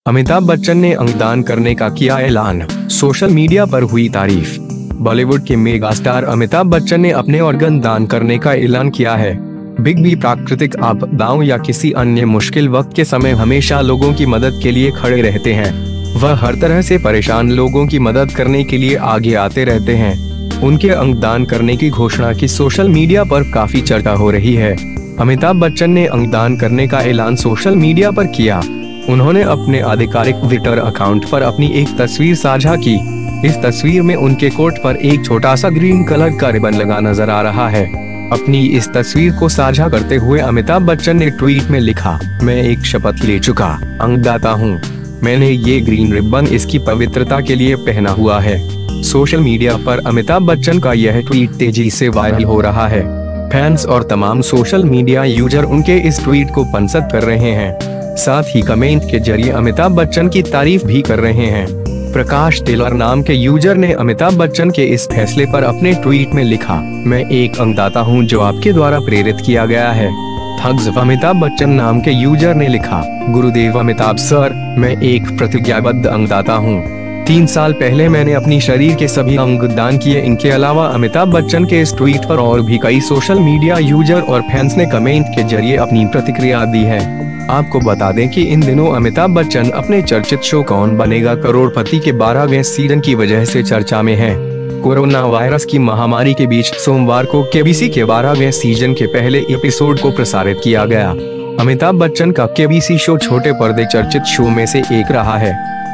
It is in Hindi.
अमिताभ बच्चन ने अंगदान करने का किया ऐलान, सोशल मीडिया पर हुई तारीफ। बॉलीवुड के मेगा स्टार अमिताभ बच्चन ने अपने ऑर्गन दान करने का ऐलान किया है। बिग बी प्राकृतिक आपदाओं या किसी अन्य मुश्किल वक्त के समय हमेशा लोगों की मदद के लिए खड़े रहते हैं। वह हर तरह से परेशान लोगों की मदद करने के लिए आगे आते रहते हैं। उनके अंगदान करने की घोषणा की सोशल मीडिया पर काफी चर्चा हो रही है। अमिताभ बच्चन ने अंगदान करने का ऐलान सोशल मीडिया पर किया। उन्होंने अपने आधिकारिक ट्विटर अकाउंट पर अपनी एक तस्वीर साझा की। इस तस्वीर में उनके कोट पर एक छोटा सा ग्रीन कलर का रिबन लगा नजर आ रहा है। अपनी इस तस्वीर को साझा करते हुए अमिताभ बच्चन ने ट्वीट में लिखा, मैं एक शपथ ले चुका अंगदाता हूँ। मैंने ये ग्रीन रिबन इसकी पवित्रता के लिए पहना हुआ है। सोशल मीडिया पर अमिताभ बच्चन का यह ट्वीट तेजी से वायरल हो रहा है। फैंस और तमाम सोशल मीडिया यूजर उनके इस ट्वीट को पसंद कर रहे हैं। साथ ही कमेंट के जरिए अमिताभ बच्चन की तारीफ भी कर रहे हैं। प्रकाश टेलर नाम के यूजर ने अमिताभ बच्चन के इस फैसले पर अपने ट्वीट में लिखा, मैं एक अंगदाता हूं जो आपके द्वारा प्रेरित किया गया है। थग्स अमिताभ बच्चन नाम के यूजर ने लिखा, गुरुदेव अमिताभ सर, मैं एक प्रतिज्ञाबद्ध अंगदाता हूं। 3 साल पहले मैंने अपनी शरीर के सभी अंग दान किए। इनके अलावा अमिताभ बच्चन के इस ट्वीट पर और भी कई सोशल मीडिया यूजर और फैंस ने कमेंट के जरिए अपनी प्रतिक्रिया दी है। आपको बता दें कि इन दिनों अमिताभ बच्चन अपने चर्चित शो कौन बनेगा करोड़पति के 12वें सीजन की वजह से चर्चा में हैं। कोरोना वायरस की महामारी के बीच सोमवार को केबीसी के 12वें सीजन के पहले एपिसोड को प्रसारित किया गया। अमिताभ बच्चन का केबीसी शो छोटे पर्दे चर्चित शो में से एक रहा है।